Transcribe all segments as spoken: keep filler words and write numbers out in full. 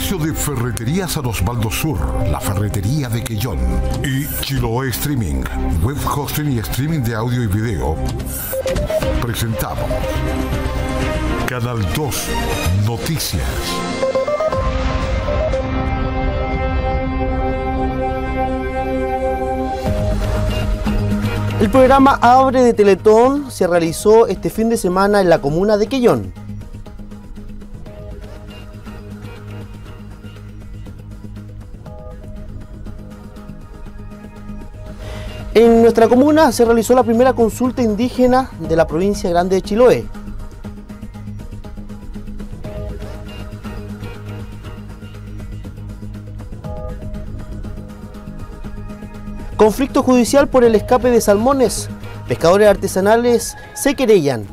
auspicio de Ferreterías San Osvaldo Sur, la ferretería de Quellón, y Chiloé Streaming, web hosting y streaming de audio y video, presentamos Canal dos Noticias. El programa Abre de Teletón se realizó este fin de semana en la comuna de Quellón. En nuestra comuna se realizó la primera consulta indígena de la provincia grande de Chiloé. Conflicto judicial por el escape de salmones. Pescadores artesanales se querellan.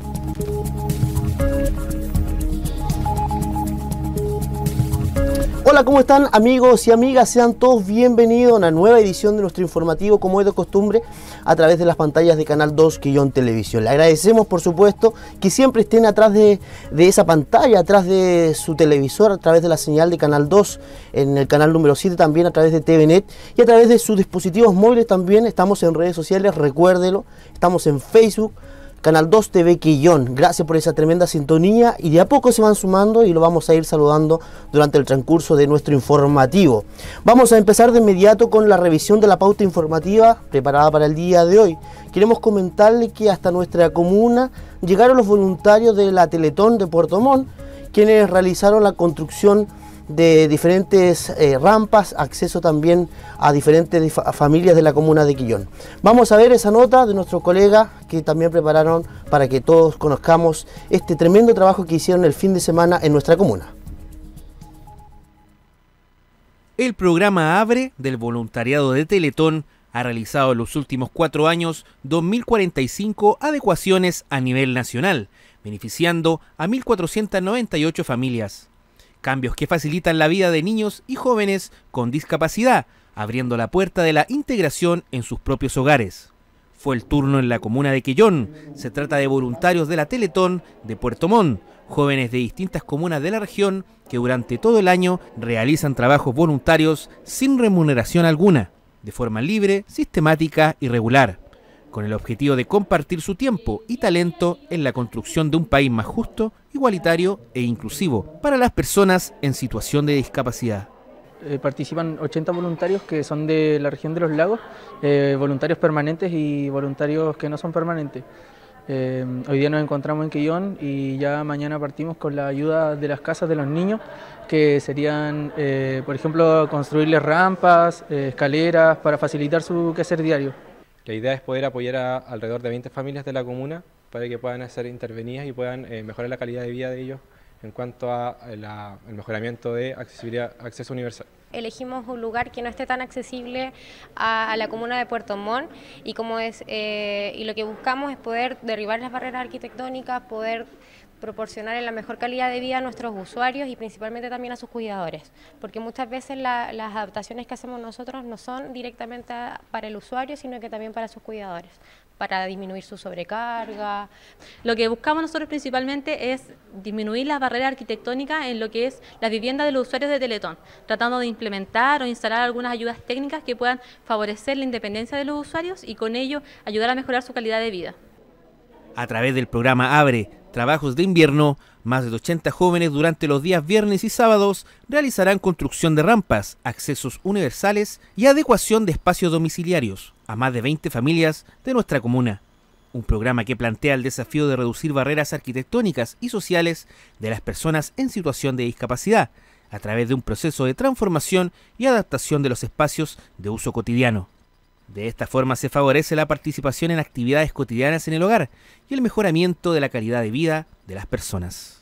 Hola, ¿cómo están amigos y amigas? Sean todos bienvenidos a una nueva edición de nuestro informativo, como es de costumbre, a través de las pantallas de Canal dos Quellón Televisión. Le agradecemos, por supuesto, que siempre estén atrás de, de esa pantalla, atrás de su televisor, a través de la señal de Canal dos, en el canal número siete, también a través de T V Net y a través de sus dispositivos móviles también. Estamos en redes sociales, recuérdelo, estamos en Facebook, Canal dos T V Quellón. Gracias por esa tremenda sintonía y de a poco se van sumando y lo vamos a ir saludando durante el transcurso de nuestro informativo. Vamos a empezar de inmediato con la revisión de la pauta informativa preparada para el día de hoy. Queremos comentarle que hasta nuestra comuna llegaron los voluntarios de la Teletón de Puerto Montt, quienes realizaron la construcción de diferentes eh, rampas, acceso también a diferentes familias de la comuna de Quellón. Vamos a ver esa nota de nuestros colegas que también prepararon para que todos conozcamos este tremendo trabajo que hicieron el fin de semana en nuestra comuna. El programa Abre del voluntariado de Teletón ha realizado en los últimos cuatro años dos mil cuarenta y cinco adecuaciones a nivel nacional, beneficiando a mil cuatrocientas noventa y ocho familias. Cambios que facilitan la vida de niños y jóvenes con discapacidad, abriendo la puerta de la integración en sus propios hogares. Fue el turno en la comuna de Quellón. Se trata de voluntarios de la Teletón de Puerto Montt, jóvenes de distintas comunas de la región que durante todo el año realizan trabajos voluntarios sin remuneración alguna, de forma libre, sistemática y regular, con el objetivo de compartir su tiempo y talento en la construcción de un país más justo, igualitario e inclusivo para las personas en situación de discapacidad. Eh, participan ochenta voluntarios que son de la región de los lagos, eh, voluntarios permanentes y voluntarios que no son permanentes. Eh, hoy día nos encontramos en Quellón y ya mañana partimos con la ayuda de las casas de los niños, que serían, eh, por ejemplo, construirles rampas, eh, escaleras para facilitar su quehacer diario. La idea es poder apoyar a alrededor de veinte familias de la comuna para que puedan ser intervenidas y puedan eh, mejorar la calidad de vida de ellos en cuanto a la, el mejoramiento de accesibilidad, acceso universal. Elegimos un lugar que no esté tan accesible a, a la comuna de Puerto Montt y, como es, eh, y lo que buscamos es poder derribar las barreras arquitectónicas, poder proporcionar la mejor calidad de vida a nuestros usuarios y principalmente también a sus cuidadores, porque muchas veces la, las adaptaciones que hacemos nosotros no son directamente para el usuario, sino que también para sus cuidadores, para disminuir su sobrecarga. Lo que buscamos nosotros principalmente es disminuir las barreras arquitectónicas en lo que es la vivienda de los usuarios de Teletón, tratando de implementar o instalar algunas ayudas técnicas que puedan favorecer la independencia de los usuarios y con ello ayudar a mejorar su calidad de vida. A través del programa Abre Trabajos de Invierno, más de ochenta jóvenes durante los días viernes y sábados realizarán construcción de rampas, accesos universales y adecuación de espacios domiciliarios a más de veinte familias de nuestra comuna. Un programa que plantea el desafío de reducir barreras arquitectónicas y sociales de las personas en situación de discapacidad a través de un proceso de transformación y adaptación de los espacios de uso cotidiano. De esta forma se favorece la participación en actividades cotidianas en el hogar y el mejoramiento de la calidad de vida de las personas.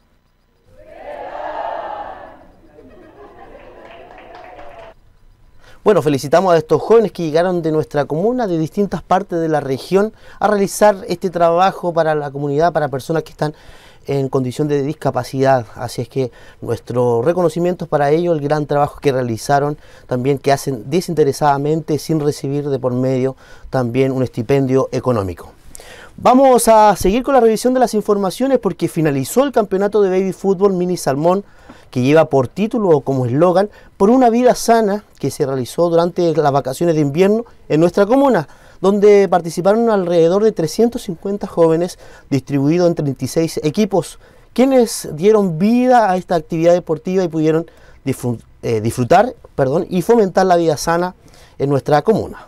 Bueno, felicitamos a estos jóvenes que llegaron de nuestra comuna, de distintas partes de la región, a realizar este trabajo para la comunidad, para personas que están en condición de discapacidad. Así es que nuestro reconocimiento es para ellos, el gran trabajo que realizaron, también que hacen desinteresadamente, sin recibir de por medio también un estipendio económico. Vamos a seguir con la revisión de las informaciones porque finalizó el campeonato de baby fútbol mini salmón que lleva por título o como eslogan "Por una vida sana", que se realizó durante las vacaciones de invierno en nuestra comuna, donde participaron alrededor de trescientos cincuenta jóvenes distribuidos en treinta y seis equipos, quienes dieron vida a esta actividad deportiva y pudieron disfrutar, eh, disfrutar perdón, y fomentar la vida sana en nuestra comuna.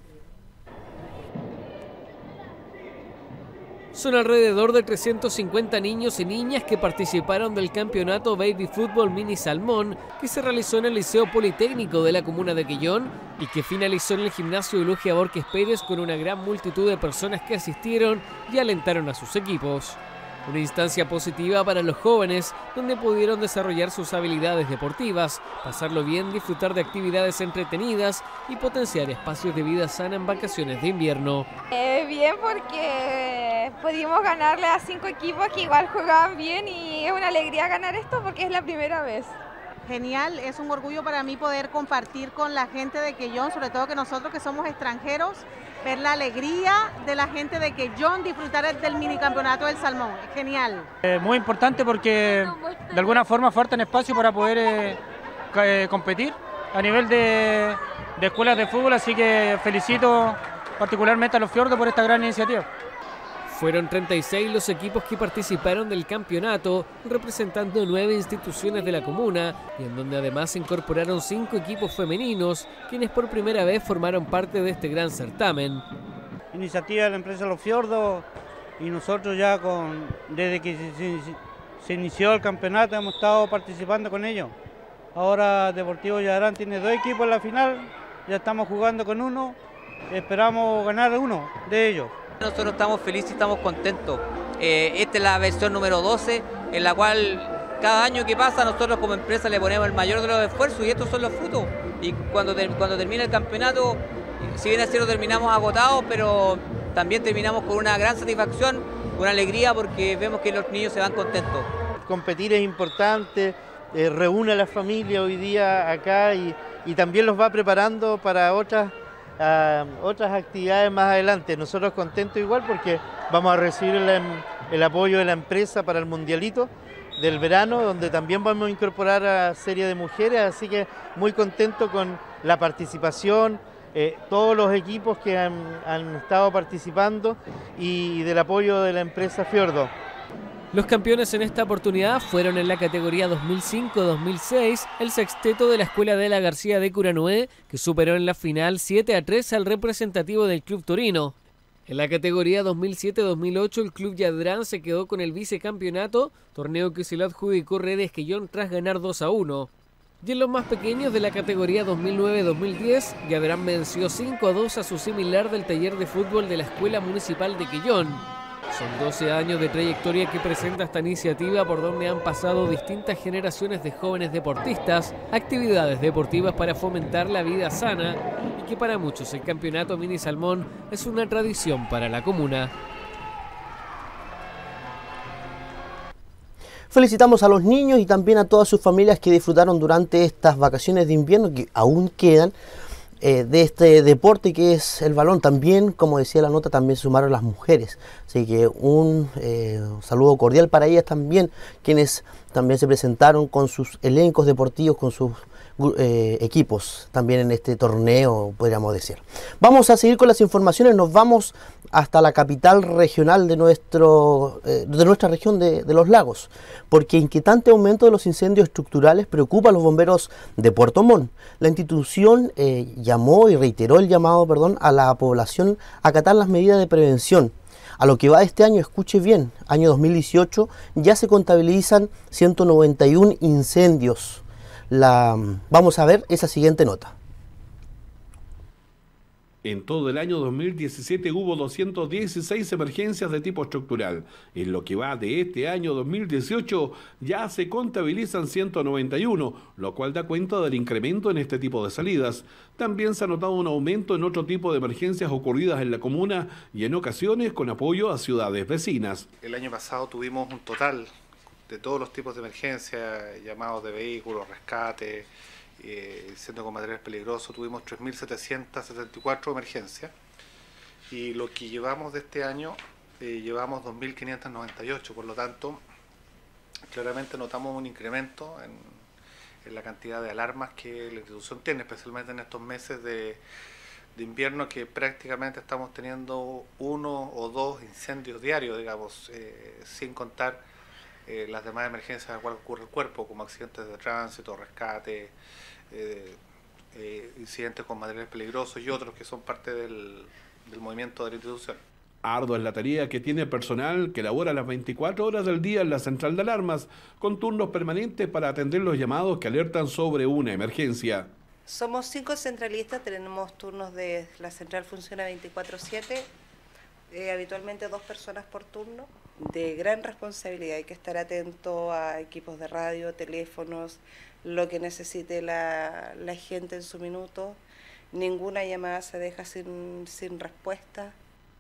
Son alrededor de trescientos cincuenta niños y niñas que participaron del campeonato Baby Fútbol Mini Salmón que se realizó en el Liceo Politécnico de la comuna de Quellón y que finalizó en el gimnasio Eulogia Borges Pérez con una gran multitud de personas que asistieron y alentaron a sus equipos. Una instancia positiva para los jóvenes, donde pudieron desarrollar sus habilidades deportivas, pasarlo bien, disfrutar de actividades entretenidas y potenciar espacios de vida sana en vacaciones de invierno. Eh, bien, porque pudimos ganarle a cinco equipos que igual jugaban bien y es una alegría ganar esto porque es la primera vez. Genial, es un orgullo para mí poder compartir con la gente de Quellón, sobre todo que nosotros que somos extranjeros, ver la alegría de la gente de Quellón, disfrutar del minicampeonato del Salmón. Genial. Eh, muy importante porque de alguna forma faltan espacio para poder eh, eh, competir a nivel de, de escuelas de fútbol, así que felicito particularmente a los Fiordos por esta gran iniciativa. Fueron treinta y seis los equipos que participaron del campeonato, representando nueve instituciones de la comuna, y en donde además se incorporaron cinco equipos femeninos, quienes por primera vez formaron parte de este gran certamen. Iniciativa de la empresa Los Fiordos, y nosotros ya con desde que se, se, se inició el campeonato hemos estado participando con ellos. Ahora Deportivo Yadrán tiene dos equipos en la final, ya estamos jugando con uno, esperamos ganar uno de ellos. Nosotros estamos felices y estamos contentos. Eh, esta es la versión número doce, en la cual cada año que pasa nosotros como empresa le ponemos el mayor de los esfuerzos y estos son los frutos. Y cuando, ter cuando termina el campeonato, si bien es cierto terminamos agotados, pero también terminamos con una gran satisfacción, una alegría porque vemos que los niños se van contentos. Competir es importante, eh, reúne a la familia hoy día acá y, y también los va preparando para otras a otras actividades más adelante. Nosotros contentos igual porque vamos a recibir el, el apoyo de la empresa para el mundialito del verano, donde también vamos a incorporar a serie de mujeres, así que muy contento con la participación, eh, todos los equipos que han, han estado participando y del apoyo de la empresa Fiordo. Los campeones en esta oportunidad fueron en la categoría dos mil cinco dos mil seis el sexteto de la Escuela de la García de Curanué, que superó en la final siete a tres al representativo del Club Torino. En la categoría dos mil siete dos mil ocho el Club Yadrán se quedó con el vicecampeonato, torneo que se lo adjudicó Redes Quellón tras ganar dos a uno. Y en los más pequeños de la categoría dos mil nueve dos mil diez, Yadrán venció cinco a dos a su similar del taller de fútbol de la Escuela Municipal de Quellón. Son doce años de trayectoria que presenta esta iniciativa por donde han pasado distintas generaciones de jóvenes deportistas, actividades deportivas para fomentar la vida sana y que para muchos el campeonato Mini Salmón es una tradición para la comuna. Felicitamos a los niños y también a todas sus familias que disfrutaron durante estas vacaciones de invierno que aún quedan. Eh, de este deporte que es el balón. También, como decía la nota, también sumaron las mujeres, así que un eh, saludo cordial para ellas también, quienes también se presentaron con sus elencos deportivos, con sus eh, equipos también en este torneo, podríamos decir. Vamos a seguir con las informaciones, nos vamos hasta la capital regional de, nuestro, eh, de nuestra región de, de los lagos, porque inquietante aumento de los incendios estructurales preocupa a los bomberos de Puerto Montt. La institución eh, llamó y reiteró el llamado perdón, a la población a acatar las medidas de prevención. A lo que va este año, escuche bien, año dos mil dieciocho, ya se contabilizan ciento noventa y uno incendios. La, vamos a ver esa siguiente nota. En todo el año dos mil diecisiete hubo doscientas dieciséis emergencias de tipo estructural. En lo que va de este año dos mil dieciocho ya se contabilizan ciento noventa y uno, lo cual da cuenta del incremento en este tipo de salidas. También se ha notado un aumento en otro tipo de emergencias ocurridas en la comuna y en ocasiones con apoyo a ciudades vecinas. El año pasado tuvimos un total de todos los tipos de emergencias, llamados de vehículos, rescate, Eh, incendio con materiales peligrosos, tuvimos tres mil setecientas setenta y cuatro emergencias y lo que llevamos de este año eh, llevamos dos mil quinientas noventa y ocho, por lo tanto claramente notamos un incremento en, en la cantidad de alarmas que la institución tiene, especialmente en estos meses de, de invierno, que prácticamente estamos teniendo uno o dos incendios diarios, digamos, eh, sin contar eh, las demás emergencias a las cuales ocurre el cuerpo, como accidentes de tránsito, rescate, eh, eh, incidentes con materiales peligrosos y otros que son parte del, del movimiento de la institución. Ardua es la tarea que tiene personal que labora las veinticuatro horas del día en la central de alarmas, con turnos permanentes para atender los llamados que alertan sobre una emergencia. Somos cinco centralistas, tenemos turnos de la central, funciona veinticuatro siete, eh, habitualmente dos personas por turno, de gran responsabilidad. Hay que estar atento a equipos de radio, teléfonos, lo que necesite la, la gente en su minuto. Ninguna llamada se deja sin, sin respuesta.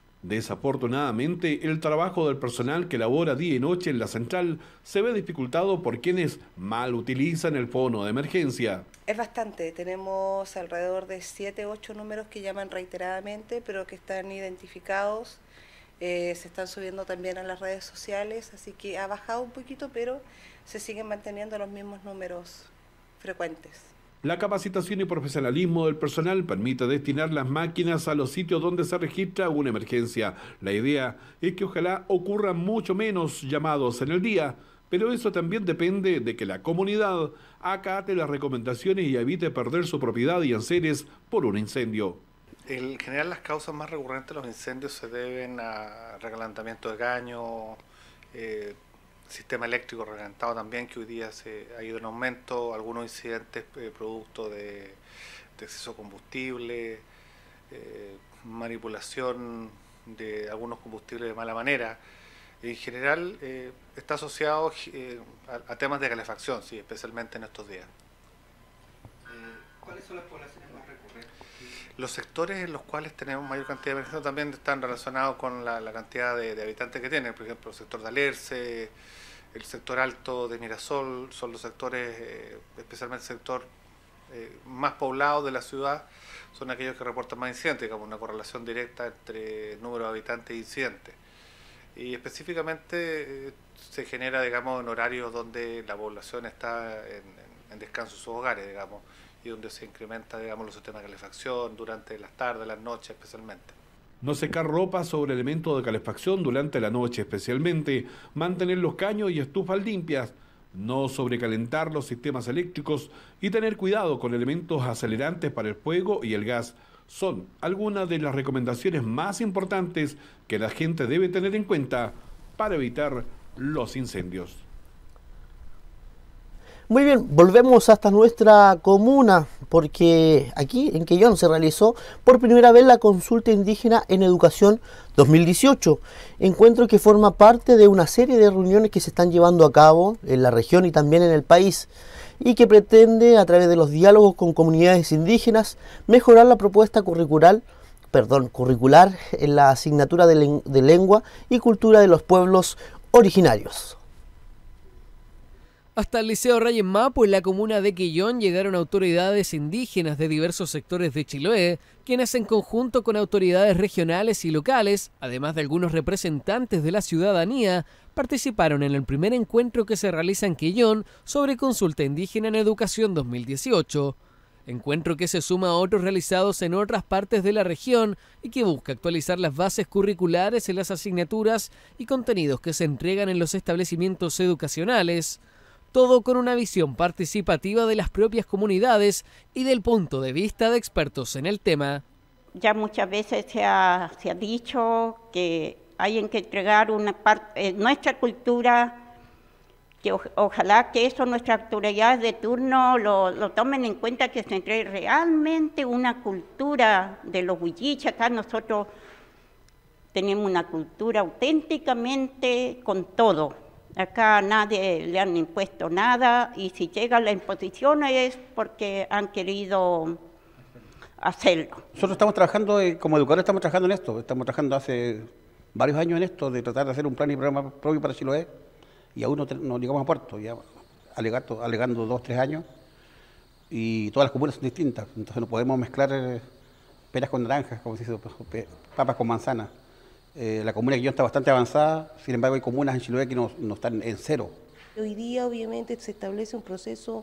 Desafortunadamente, el trabajo del personal que labora día y noche en la central se ve dificultado por quienes mal utilizan el fono de emergencia. Es bastante, tenemos alrededor de siete u ocho números que llaman reiteradamente, pero que están identificados, eh, se están subiendo también a las redes sociales, así que ha bajado un poquito, pero se siguen manteniendo los mismos números frecuentes. La capacitación y profesionalismo del personal permite destinar las máquinas a los sitios donde se registra una emergencia. La idea es que ojalá ocurran mucho menos llamados en el día, pero eso también depende de que la comunidad acate las recomendaciones y evite perder su propiedad y enseres por un incendio. En general, las causas más recurrentes de los incendios se deben a recalentamiento de caño, eh, sistema eléctrico reventado también, que hoy día se ha ido en aumento, algunos incidentes eh, producto de, de exceso de combustible, eh, manipulación de algunos combustibles de mala manera. En general eh, está asociado eh, a, a temas de calefacción, sí, especialmente en estos días. ¿Cuáles son las poblaciones más recurrentes? Los sectores en los cuales tenemos mayor cantidad de emergencias también están relacionados con la, la cantidad de, de habitantes que tienen. Por ejemplo, el sector de Alerce, el sector alto de Mirasol, son los sectores, eh, especialmente el sector eh, más poblado de la ciudad, son aquellos que reportan más incidentes, digamos, una correlación directa entre número de habitantes e incidentes. Y específicamente eh, se genera, digamos, en horarios donde la población está en, en, en descanso en sus hogares, digamos, y donde se incrementa, digamos, los sistemas de calefacción durante las tardes, las noches especialmente. No secar ropa sobre elementos de calefacción durante la noche especialmente, mantener los caños y estufas limpias, no sobrecalentar los sistemas eléctricos y tener cuidado con elementos acelerantes para el fuego y el gas. Son algunas de las recomendaciones más importantes que la gente debe tener en cuenta para evitar los incendios. Muy bien, volvemos hasta nuestra comuna, porque aquí en Quellón se realizó por primera vez la Consulta Indígena en Educación dos mil dieciocho, encuentro que forma parte de una serie de reuniones que se están llevando a cabo en la región y también en el país, y que pretende, a través de los diálogos con comunidades indígenas, mejorar la propuesta curricular, perdón, curricular en la asignatura de, len- de lengua y cultura de los pueblos originarios. Hasta el Liceo Reyes Mapo, en la comuna de Quellón, llegaron autoridades indígenas de diversos sectores de Chiloé, quienes en conjunto con autoridades regionales y locales, además de algunos representantes de la ciudadanía, participaron en el primer encuentro que se realiza en Quellón sobre Consulta Indígena en Educación dos mil dieciocho. Encuentro que se suma a otros realizados en otras partes de la región y que busca actualizar las bases curriculares en las asignaturas y contenidos que se entregan en los establecimientos educacionales. Todo con una visión participativa de las propias comunidades y del punto de vista de expertos en el tema. Ya muchas veces se ha, se ha dicho que hay que entregar una parte, eh, nuestra cultura, que o, ojalá que eso nuestras autoridades de turno lo, lo tomen en cuenta, que se entregue realmente una cultura de los huilliches. Acá nosotros tenemos una cultura auténticamente con todo. Acá a nadie le han impuesto nada, y si llega la imposición es porque han querido hacerlo. Nosotros estamos trabajando, eh, como educadores estamos trabajando en esto, estamos trabajando hace varios años en esto, de tratar de hacer un plan y programa propio para Chiloé, y aún no, no llegamos a puerto, ya alegando, alegando dos, tres años, y todas las comunas son distintas, entonces no podemos mezclar eh, peras con naranjas, como se dice, papas con manzanas. Eh, la comuna de Quellón está bastante avanzada, sin embargo hay comunas en Chiloé que no, no están en cero. Hoy día obviamente se establece un proceso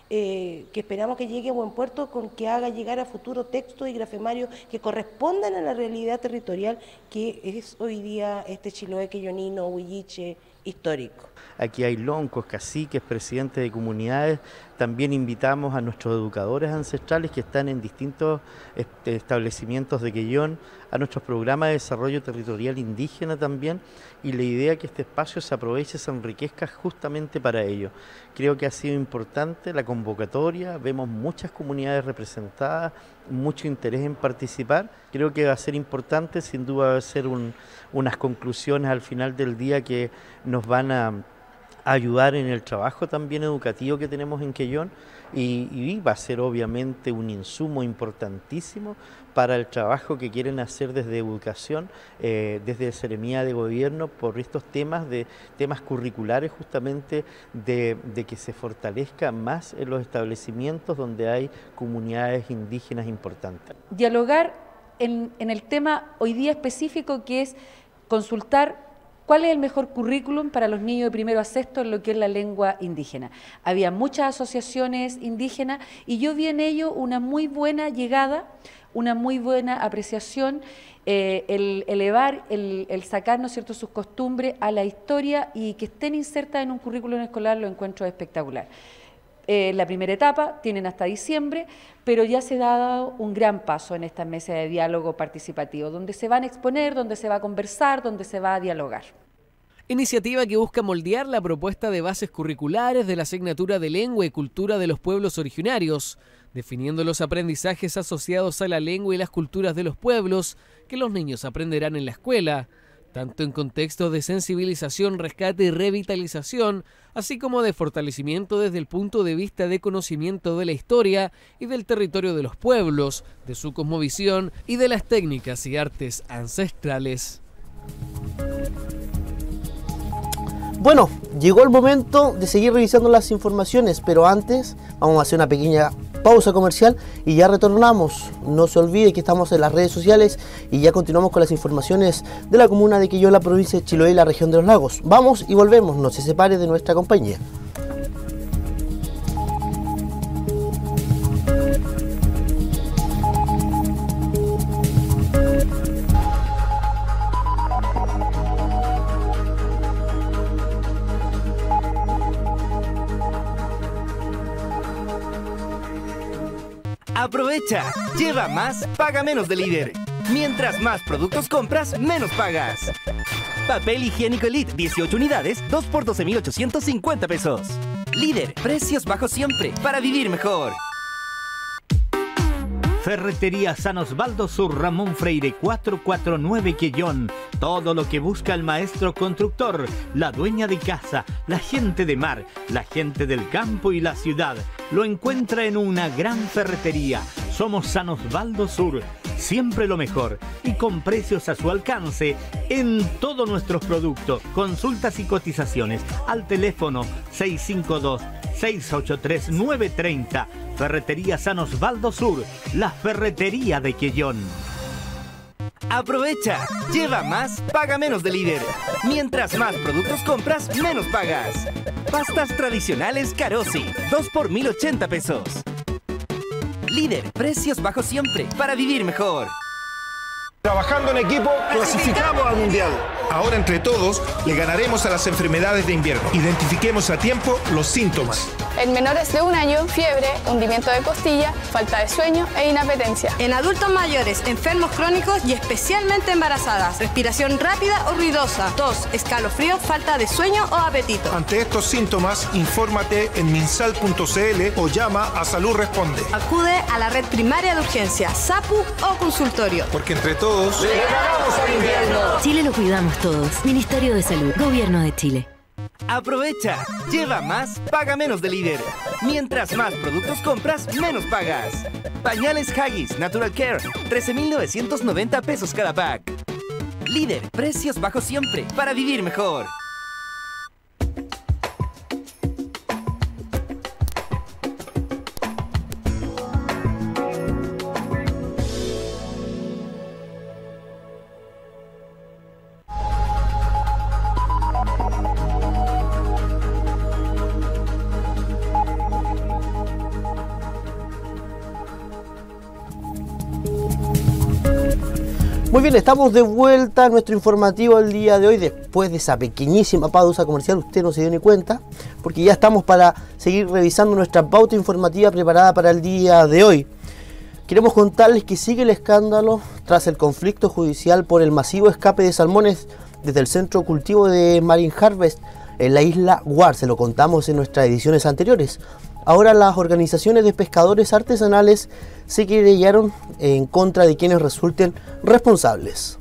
eh, que esperamos que llegue a buen puerto, con que haga llegar a futuro textos y grafemarios que correspondan a la realidad territorial que es hoy día este Chiloé queyonino, huilliche, histórico. Aquí hay loncos, caciques, presidentes de comunidades. También invitamos a nuestros educadores ancestrales que están en distintos establecimientos de Quellón, a nuestros programas de desarrollo territorial indígena también, y la idea es que este espacio se aproveche, se enriquezca justamente para ello. Creo que ha sido importante la convocatoria, vemos muchas comunidades representadas, mucho interés en participar. Creo que va a ser importante, sin duda va a ser un, unas conclusiones al final del día que nos van a ayudar en el trabajo también educativo que tenemos en Quellón, y, y va a ser obviamente un insumo importantísimo para el trabajo que quieren hacer desde educación, eh, desde Seremía de Gobierno, por estos temas de temas curriculares justamente de, de que se fortalezca más en los establecimientos donde hay comunidades indígenas importantes. Dialogar en, en el tema hoy día específico, que es consultar ¿cuál es el mejor currículum para los niños de primero a sexto en lo que es la lengua indígena? Había muchas asociaciones indígenas y yo vi en ello una muy buena llegada, una muy buena apreciación, eh, el elevar, el, el sacar, ¿no es cierto?, sus costumbres a la historia y que estén insertas en un currículum escolar, lo encuentro espectacular. Eh, la primera etapa, tienen hasta diciembre, pero ya se ha dado un gran paso en esta mesa de diálogo participativo, donde se van a exponer, donde se va a conversar, donde se va a dialogar. Iniciativa que busca moldear la propuesta de bases curriculares de la asignatura de Lengua y Cultura de los Pueblos Originarios, definiendo los aprendizajes asociados a la lengua y las culturas de los pueblos que los niños aprenderán en la escuela, tanto en contextos de sensibilización, rescate y revitalización, así como de fortalecimiento desde el punto de vista de conocimiento de la historia y del territorio de los pueblos, de su cosmovisión y de las técnicas y artes ancestrales. Bueno, llegó el momento de seguir revisando las informaciones, pero antes vamos a hacer una pequeña pausa comercial y ya retornamos. No se olvide que estamos en las redes sociales y ya continuamos con las informaciones de la comuna de Quellón, la provincia de Chiloé y la región de los lagos. Vamos y volvemos, no se separe de nuestra compañía. Aprovecha, lleva más, paga menos de Líder. Mientras más productos compras, menos pagas. Papel higiénico Elite, dieciocho unidades, dos por doce mil ochocientos cincuenta pesos. Líder, precios bajos siempre, para vivir mejor. Ferretería San Osvaldo Sur, Ramón Freire cuatrocientos cuarenta y nueve Quellón. Todo lo que busca el maestro constructor, la dueña de casa, la gente de mar, la gente del campo y la ciudad. Lo encuentra en una gran ferretería. Somos San Osvaldo Sur, siempre lo mejor y con precios a su alcance en todos nuestros productos. Consultas y cotizaciones al teléfono seis cinco dos, seis ocho tres, nueve tres cero. Ferretería San Osvaldo Sur, la ferretería de Quellón. Aprovecha, lleva más, paga menos de Líder. Mientras más productos compras, menos pagas. Pastas tradicionales Carosi, dos por mil ochenta pesos. Líder, precios bajos siempre, para vivir mejor. Trabajando en equipo, clasificamos al Mundial. Ahora entre todos le ganaremos a las enfermedades de invierno. Identifiquemos a tiempo los síntomas. En menores de un año, fiebre, hundimiento de costilla, falta de sueño e inapetencia. En adultos mayores, enfermos crónicos y especialmente embarazadas, respiración rápida o ruidosa, tos, escalofrío, falta de sueño o apetito. Ante estos síntomas, infórmate en minsal punto cl o llama a Salud Responde. Acude a la red primaria de urgencia, SAPU o consultorio. Porque entre todos ¡le ganamos al invierno! Chile lo cuidamos todos. Ministerio de Salud, Gobierno de Chile. Aprovecha, lleva más, paga menos de Líder. Mientras más productos compras, menos pagas. Pañales Haggis Natural Care, trece mil novecientos noventa pesos cada pack. Líder, precios bajos siempre, para vivir mejor. Muy bien, estamos de vuelta a nuestro informativo el día de hoy, después de esa pequeñísima pausa comercial. Usted no se dio ni cuenta, porque ya estamos para seguir revisando nuestra pauta informativa preparada para el día de hoy. Queremos contarles que sigue el escándalo tras el conflicto judicial por el masivo escape de salmones desde el centro cultivo de Marine Harvest en la isla Guar. Se lo contamos en nuestras ediciones anteriores. Ahora las organizaciones de pescadores artesanales se querellaron en contra de quienes resulten responsables.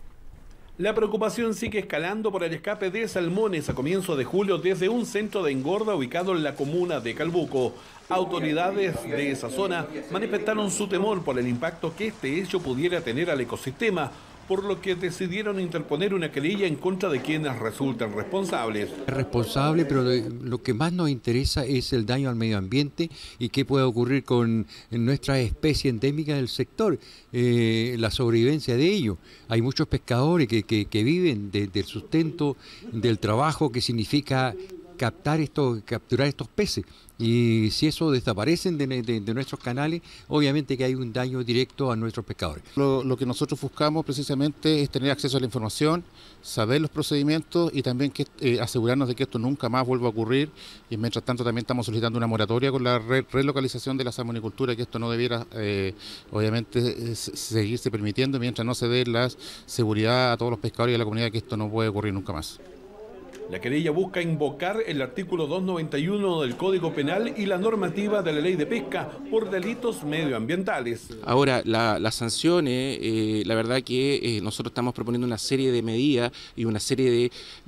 La preocupación sigue escalando por el escape de salmones a comienzos de julio desde un centro de engorda ubicado en la comuna de Calbuco. Autoridades de esa zona manifestaron su temor por el impacto que este hecho pudiera tener al ecosistema, por lo que decidieron interponer una querella en contra de quienes resultan responsables. Es responsable, pero lo que más nos interesa es el daño al medio ambiente y qué puede ocurrir con nuestra especie endémica del sector, eh, la sobrevivencia de ellos. Hay muchos pescadores que, que, que viven de, del sustento, del trabajo que significa captar estos, capturar estos peces. Y si eso desaparecen de, de, de nuestros canales, obviamente que hay un daño directo a nuestros pescadores. Lo, lo que nosotros buscamos precisamente es tener acceso a la información, saber los procedimientos y también que, eh, asegurarnos de que esto nunca más vuelva a ocurrir. Y mientras tanto también estamos solicitando una moratoria con la re relocalización de la salmonicultura, que esto no debiera eh, obviamente eh, seguirse permitiendo mientras no se dé la seguridad a todos los pescadores y a la comunidad que esto no puede ocurrir nunca más. La querella busca invocar el artículo doscientos noventa y uno del Código Penal y la normativa de la Ley de Pesca por delitos medioambientales. Ahora, la, las sanciones, eh, la verdad que eh, nosotros estamos proponiendo una serie de medidas y una serie de...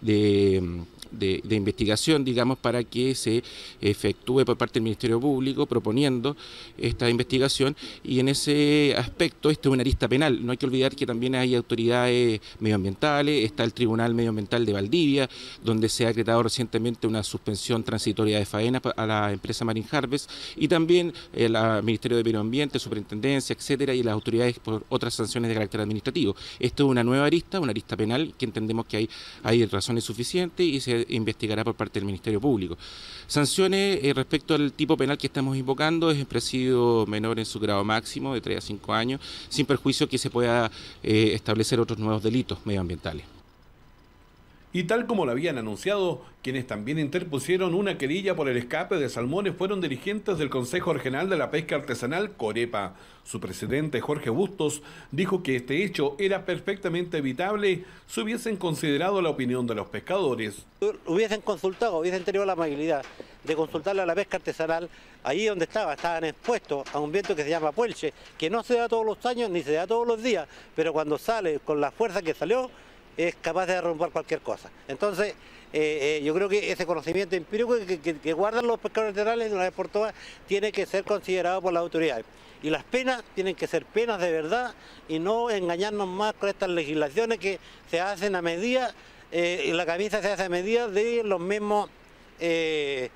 de De, de investigación, digamos, para que se efectúe por parte del Ministerio Público proponiendo esta investigación, y en ese aspecto esto es una arista penal. No hay que olvidar que también hay autoridades medioambientales, está el Tribunal Medioambiental de Valdivia, donde se ha decretado recientemente una suspensión transitoria de faena a la empresa Marine Harvest, y también el Ministerio de Medio Ambiente, Superintendencia, etcétera, y las autoridades por otras sanciones de carácter administrativo. Esto es una nueva arista, una arista penal, que entendemos que hay, hay razones suficientes y se investigará por parte del Ministerio Público. Sanciones eh, respecto al tipo penal que estamos invocando es presidio menor en su grado máximo de tres a cinco años, sin perjuicio que se pueda eh, establecer otros nuevos delitos medioambientales. Y tal como lo habían anunciado, quienes también interpusieron una querella por el escape de salmones fueron dirigentes del Consejo Regional de la Pesca Artesanal, Corepa. Su presidente, Jorge Bustos, dijo que este hecho era perfectamente evitable si hubiesen considerado la opinión de los pescadores. Hubiesen consultado, hubiesen tenido la amabilidad de consultarle a la pesca artesanal, allí donde estaba, estaban expuestos a un viento que se llama puelche, que no se da todos los años ni se da todos los días, pero cuando sale con la fuerza que salió, es capaz de derrumbar cualquier cosa. Entonces, eh, eh, yo creo que ese conocimiento empírico que, que, que guardan los pescadores artesanales de una vez por todas tiene que ser considerado por las autoridades. Y las penas tienen que ser penas de verdad y no engañarnos más con estas legislaciones que se hacen a medida, eh, y la camisa se hace a medida de los mismos eh,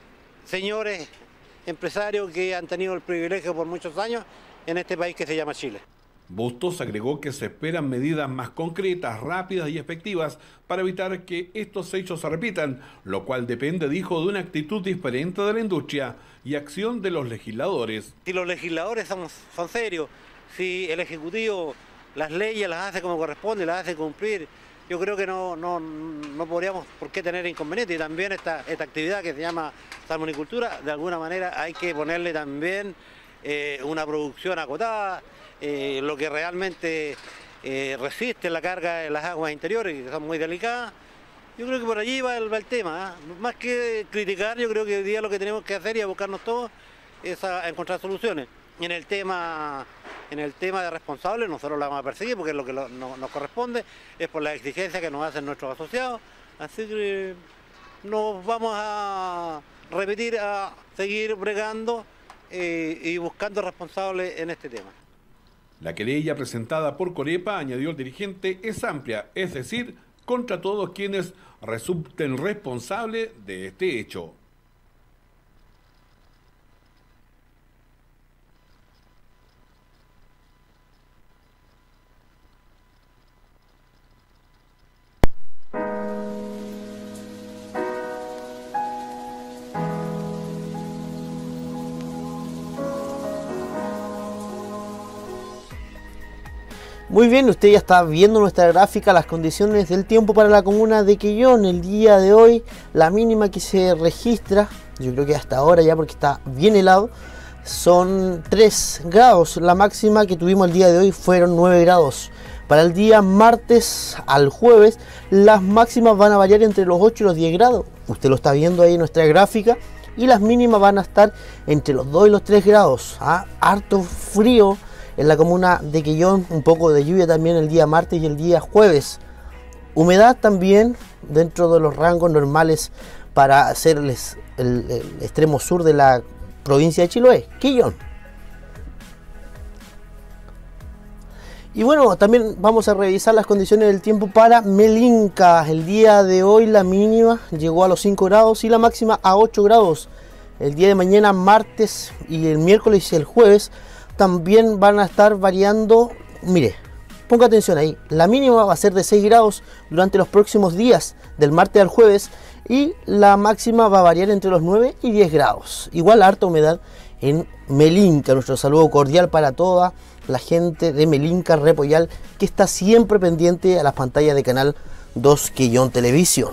señores empresarios que han tenido el privilegio por muchos años en este país que se llama Chile. Bustos agregó que se esperan medidas más concretas, rápidas y efectivas para evitar que estos hechos se repitan, lo cual depende, dijo, de una actitud diferente de la industria y acción de los legisladores. Si los legisladores son, son serios, si el Ejecutivo las leyes las hace como corresponde, las hace cumplir, yo creo que no, no, no podríamos por qué tener inconveniente. Y también esta, esta actividad que se llama salmonicultura, de alguna manera hay que ponerle también eh, una producción acotada, Eh, lo que realmente eh, resiste la carga de las aguas interiores, que son muy delicadas. Yo creo que por allí va el, va el tema, ¿eh? Más que criticar, yo creo que hoy día lo que tenemos que hacer y abocarnos todos es a, a encontrar soluciones. En el tema, en el tema de responsables, nosotros la vamos a perseguir porque es lo que lo, no, nos corresponde, es por la exigencia que nos hacen nuestros asociados. Así que nos vamos a repetir, a seguir bregando eh, y buscando responsables en este tema. La querella presentada por Corepa, añadió el dirigente, es amplia, es decir, contra todos quienes resulten responsables de este hecho. Muy bien, usted ya está viendo nuestra gráfica, las condiciones del tiempo para la comuna de Quellón. El día de hoy, la mínima que se registra, yo creo que hasta ahora ya porque está bien helado, son tres grados. La máxima que tuvimos el día de hoy fueron nueve grados. Para el día martes al jueves, las máximas van a variar entre los ocho y los diez grados. Usted lo está viendo ahí en nuestra gráfica. Y las mínimas van a estar entre los dos y los tres grados. ¿Ah? Harto frío en la comuna de Quellón, un poco de lluvia también el día martes y el día jueves. Humedad también dentro de los rangos normales para hacer el, el, el extremo sur de la provincia de Chiloé, Quellón. Y bueno, también vamos a revisar las condiciones del tiempo para Melinca. El día de hoy la mínima llegó a los cinco grados y la máxima a ocho grados. El día de mañana, martes y el miércoles y el jueves también van a estar variando. Mire, ponga atención ahí, la mínima va a ser de seis grados durante los próximos días, del martes al jueves, y la máxima va a variar entre los nueve y diez grados. Igual harta humedad en Melinca. Nuestro saludo cordial para toda la gente de Melinca, Repollal, que está siempre pendiente a las pantallas de Canal dos Quellón Televisión.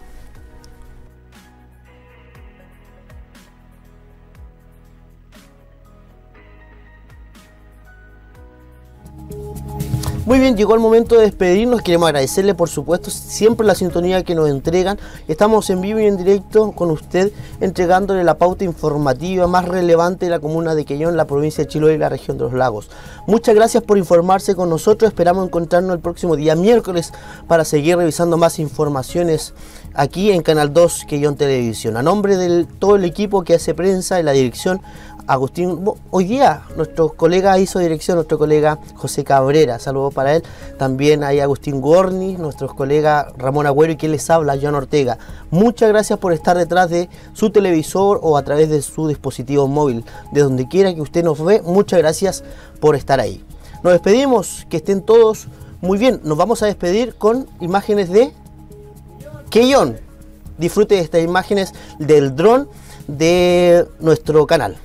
Muy bien, llegó el momento de despedirnos. Queremos agradecerle, por supuesto, siempre la sintonía que nos entregan. Estamos en vivo y en directo con usted, entregándole la pauta informativa más relevante de la comuna de Quellón, la provincia de Chiloé y la región de los lagos. Muchas gracias por informarse con nosotros. Esperamos encontrarnos el próximo día miércoles para seguir revisando más informaciones aquí en Canal dos Quellón Televisión. A nombre de todo el equipo que hace prensa y la dirección, Agustín, hoy día nuestro colega hizo dirección, nuestro colega José Cabrera, saludos para él. También hay Agustín Gorni, nuestros colegas Ramón Agüero y quien les habla, Joan Ortega. Muchas gracias por estar detrás de su televisor o a través de su dispositivo móvil, de donde quiera que usted nos ve. Muchas gracias por estar ahí. Nos despedimos, que estén todos muy bien. Nos vamos a despedir con imágenes de Quellón. Disfrute de estas imágenes del dron de nuestro canal.